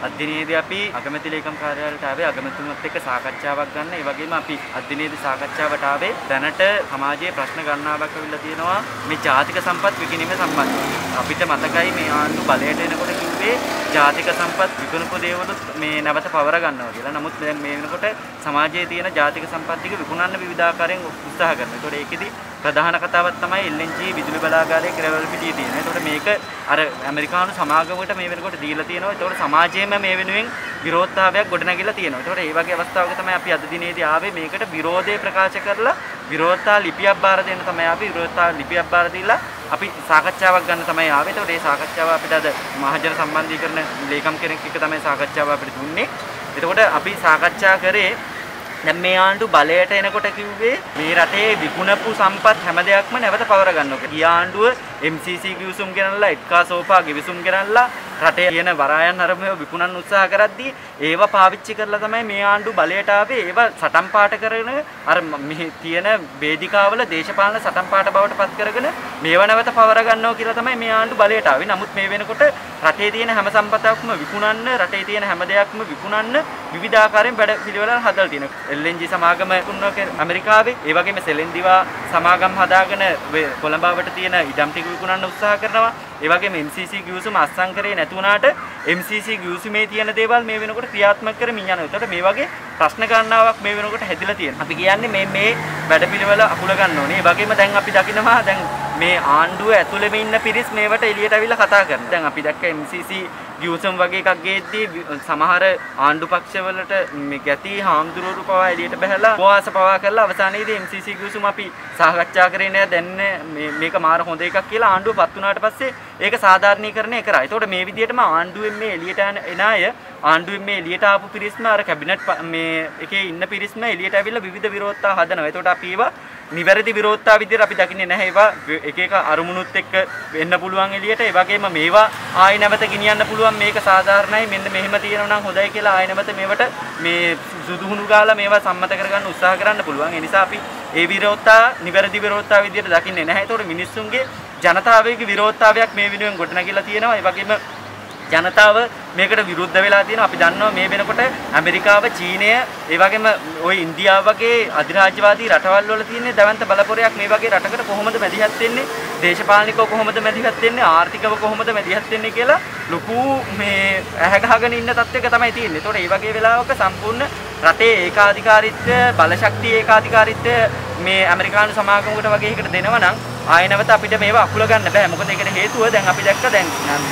අද්දිනේදී අපි අගමැති ලේකම් කාර්යාලයට ආවේ අගමැතිතුමත් එක්ක සාකච්ඡාවක් ගන්න. ඒ වගේම අපි අද්දිනේදී සාකච්ඡාවට ආවේ දැනට සමාජයේ ප්‍රශ්න ගණනාවක් ඇවිල්ලා තියෙනවා මේ ජාතික සම්පත් විකිණීම සම්බන්ධයෙන්. අපිට මතකයි මේ ආණ්ඩු බලයට එනකොට කිව්වේ ජාතික සම්පත් විකුණපු දේවලුත් මේ නැවත පවර ගන්නවා කියලා. නමුත් දැන් මේ වෙනකොට සමාජයේ තියෙන ජාතික සම්පත් ටික විකුණන්න විවිධාකාරයෙන් උත්සාහ කරනවා. ඒතකොට ඒකෙදි ප්‍රධාන කතාවක් තමයි LNG විදුලි බලාගාරයේ කෙරවල පිටියේ තියෙන. ඒතකොට මේක අර ඇමරිකානු සමාගමකට මේ වෙනකොට දීලා තියෙනවා. ඒතකොට සමාජයේම මේ වෙනුවෙන් විරෝධතාවයක් ගොඩනැගිලා තියෙනවා. ඒතකොට මේ වගේ අවස්ථාවක තමයි අපි අද දිනේදී ආවේ මේකට විරෝධය ප්‍රකාශ කරලා විරෝධතා ලිපියක් බාර දෙන්න තමයි අපි විරෝධතා ලිපියක් බාර දීලා අපි සාකච්ඡාවක් ගන්න තමයි ආවේ. ඒතකොට මේ සාකච්ඡාව අපිට අද මහජන සම්බන්ධීකරණ ලේකම් කෙනෙක් එක්ක තමයි සාකච්ඡාව අපිට දුන්නේ. එතකොට අපි සාකච්ඡා කරේ දැන් මේ ආණ්ඩු බලයට එනකොට කිව්වේ මේ රටේ විකුණපු සම්පත් හැම දෙයක්ම නැවත පවර ගන්නවා. ගිය ආණ්ඩුව MCC ගිවිසුම් ගෙනල්ලා එක්කා සෝපා ගිවිසුම් ගෙනල්ලා රටේ තියෙන වරායන් අරමුව විකුණන්න උත්සාහ කරද්දී ඒව පාවිච්චි කරලා තමයි මේ ආණ්ඩු බලයට ආවේ. ඒව සටන් පාට කරගෙන අර මේ තියෙන වේදිකාවල දේශපාලන සටන් පාට බවට පත් කරගෙන මේව නැවත පවර ගන්නවා කියලා තමයි මේ ආණ්ඩු බලයට ආවේ. නමුත් මේ වෙනකොට රටේ තියෙන හැම සම්පතක්ම විකුණන්න, රටේ තියෙන හැම දෙයක්ම විකුණන්න විවිධාකාරයෙන් වැඩ පිළිවෙල හදලා තියෙනවා. LNG සමාගම ඇමරිකාවේ, ඒ වගේම සෙලෙන්දිවා සමාගම් හදාගෙන කොළඹවට තියෙන ඉඩම් ටික විකුණන්න උත්සාහ කරනවා. ඒ වගේම MCC ගිවිසුම අත්සන් කරේ නැති වුණාට MCC ගිවිසුමේ තියෙන දේවල් මේ වෙනකොට ක්‍රියාත්මක කරමින් යනවා. ඒකට මේ වගේ ප්‍රශ්න ගණනාවක් මේ වෙනකොට හැදිලා තියෙනවා. අපි කියන්නේ මේ වැඩපිළිවෙල අකුල ගන්න ඕනේ. ඒ වගේම දැන් අපි දකිනවා දැන් මේ ආණ්ඩුව ඇතුළෙම ඉන්න පිරිස් මේවට එළියට අවිලා කතා කරනවා. දැන් අපි දැක්ක MCC ගිවිසුම් වගේ එකක් ගේද්දී සමහර ආණ්ඩු පක්ෂවලට මේ ගැති හාමුදුරුවරු පවා එළියට බහැලා උපවාස පවා කරලා අවසානයේදී MCC ගිවිසුම අපි සාකච්ඡා කරේ නෑ. දැන් මේක මාර හොඳ එකක් කියලා ආණ්ඩුව පත් වුණාට පස්සේ ඒක සාධාරණීකරණය කරා. ඒතකොට මේ විදිහටම ආණ්ඩුවෙන් මේ එළියට එන අය ආණ්ඩුවෙන් මේ එළියට ආපු පිරිස්ම අර කැබිනට් මේ එකේ ඉන්න පිරිස්ම එළියට ඇවිල්ලා විවිධ විරෝධතා හදනවා. ඒතකොට අපි ඒවා නිවැරදි විරෝධතා විදිහට අපි දකින්නේ නැහැ. ඒවා එක එක අරමුණුත් එක්ක වෙන්න පුළුවන් එළියට. ඒ වගේම මේවා ආයි නැවත ගෙනියන්න පුළුවන්. මේක සාධාරණයි. මෙන්න මෙහෙම තියෙනවා නම් හොඳයි කියලා ආයි නැවත මේවට මේ සුදුහුණු ගාලා මේවා සම්මත කරගන්න උත්සාහ කරන්න පුළුවන්. ඒ නිසා අපි ඒ විරෝධතා නිවැරදි විරෝධතා විදිහට දකින්නේ නැහැ. ඒතකොට මිනිස්සුන්ගේ ජනතාවයේ විරෝධතාවයක් මේ වෙනුවෙන් ගොඩනැගිලා තියෙනවා. ඒ වගේම ජනතාව මේකට විරුද්ධ වෙලා තියෙනවා. අපි දන්නවා මේ වෙනකොට ඇමරිකාව, චීනය, ඒ වගේම ওই ඉන්දියාව වගේ අධිරාජ්‍යවාදී රටවල් වල තියෙන දැවැන්ත බලපොරයක් මේ වගේ රටකට කොහොමද මැදිහත් වෙන්නේ? දේශපාලනිකව කොහොමද මැදිහත් වෙන්නේ? ආර්ථිකව කොහොමද මැදිහත් වෙන්නේ කියලා ලොකු මේ ඇහැ ගහගෙන ඉන්න තත්ත්වයක තමයි තියෙන්නේ. ඒතකොට මේ වගේ වෙලාවක සම්පූර්ණ රටේ ඒකාධිකාරීත්වය, බලශක්තිය ඒකාධිකාරීත්වය මේ ඇමරිකානු සමාගමකට වගේ එකකට දෙනවා නම් ආයෙ නැවත අපිට මේව අකුල ගන්න බෑ. මොකද ඒකට හේතුව දැන් අපි දැක්ක දැන්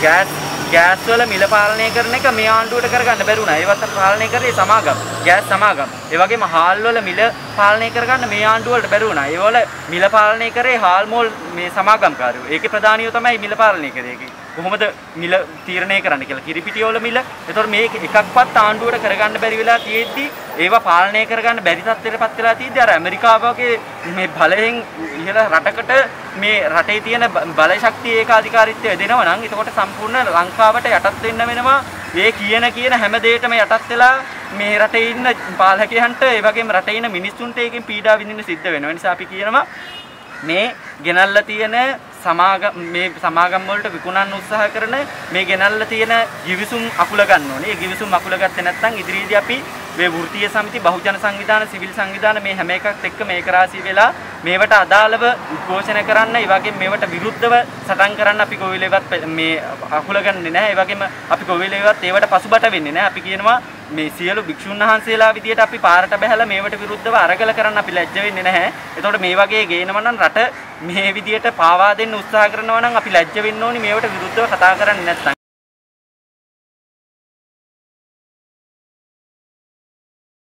ගෑස් වල මිල පාලනය කරන එක මේ ආණ්ඩුවට කරගන්න බැරි වුණා. ඒවත් පාලනය කරේ සමාගම්, ගෑස් සමාගම්. ඒ වගේම හාල් වල මිල පාලනය කරගන්න මේ ආණ්ඩුව වලට බැරි වුණා. ඒ වල මිල පාලනය කරේ හාල් මෝල් මේ සමාගම්කාරයෝ. ඒකේ ප්‍රධානියෝ තමයි මිල පාලනය කරේ. ඒකේ කොහොමද මිල තීරණය කරන්න කියලා. කිරිපිටිය වල මිල. ඒතකොට මේක එකක්වත් ආණ්ඩුවට කරගන්න බැරි වෙලා තියෙද්දි ඒවා පාලනය කරගන්න බැරි තත්ත්වයකටපත් වෙලා තියෙද්දි අර ඇමරිකාව වගේ මේ බලයෙන් ඉහළ රටකට මේ රටේ තියෙන බලශක්තිය ඒකාධිකාරීත්වය දෙනවා නම් එතකොට සම්පූර්ණ ලංකාවට යටත් වෙන්න වෙනවා. මේ කියන හැම දෙයකටම යටත් වෙලා මේ රටේ ඉන්න පාලකයන්ට ඒ වගේම රටේ ඉන්න මිනිස්සුන්ට ඒකෙන් පීඩා විඳින්න සිද්ධ වෙනවා. ඒ නිසා අපි කියනවා මේ ගෙනල්ලා තියෙන සමාගම් වලට විකුණන්න උත්සාහ කරන මේ ගෙනල්ලා තියෙන ගිවිසුම් අකුල ගන්න ඕනේ. ඒ ගිවිසුම් අකුල ගත්තේ නැත්නම් ඉදිරියේදී අපි මේ වෘත්තීය සමිති, බහුජන සංවිධාන, සිවිල් සංවිධාන මේ හැම එකක් එක්ක මේක රාශී වෙලා මේවට අදාළව උද්ඝෝෂණ කරන්න, ඒ වගේම මේවට විරුද්ධව සටන් කරන්න අපි කොවිලෙවත් මේ අකුල ගන්නෙ නැහැ. ඒ වගේම අපි කොවිලෙවත් ඒවට පසුබට වෙන්නේ නැහැ. අපි කියනවා මේ සියලු භික්ෂුන් වහන්සේලා විදියට අපි පාරට බහැලා මේවට විරුද්ධව අරගල කරන්න අපි ලැජ්ජ වෙන්නේ නැහැ. එතකොට මේ වගේ ගේනවා නම් රට මේ විදියට පාවා දෙන්න උත්සාහ කරනවා නම් අපි ලැජ්ජ වෙන්න ඕනි මේවට විරුද්ධව කතා කරන්නේ නැත්නම්.